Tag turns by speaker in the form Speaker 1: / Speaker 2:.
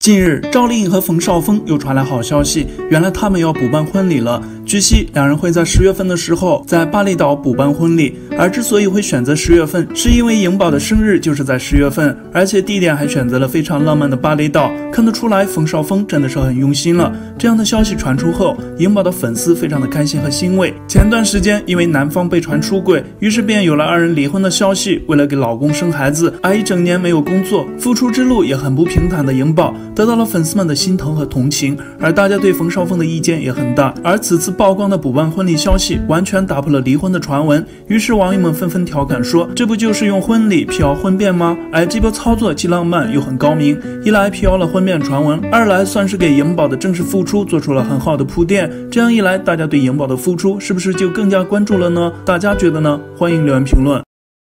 Speaker 1: 近日，赵丽颖和冯绍峰又传来好消息，原来他们要补办婚礼了。据悉，两人会在10月份的时候在巴厘岛补办婚礼。而之所以会选择10月份，是因为颖宝的生日就是在10月份，而且地点还选择了非常浪漫的巴厘岛。看得出来，冯绍峰真的是很用心了。这样的消息传出后，颖宝的粉丝非常的开心和欣慰。前段时间，因为男方被传出轨，于是便有了二人离婚的消息。为了给老公生孩子，而一整年没有工作，复出之路也很不平坦的颖宝，得到了粉丝们的心疼和同情，而大家对冯绍峰的意见也很大。而此次曝光的补办婚礼消息，完全打破了离婚的传闻。于是网友们纷纷调侃说，这不就是用婚礼辟谣婚变吗？而这波操作既浪漫又很高明，一来辟谣了婚变传闻，二来算是给颖宝的正式复出做出了很好的铺垫。这样一来，大家对颖宝的复出是不是就更加关注了呢？大家觉得呢？欢迎留言评论。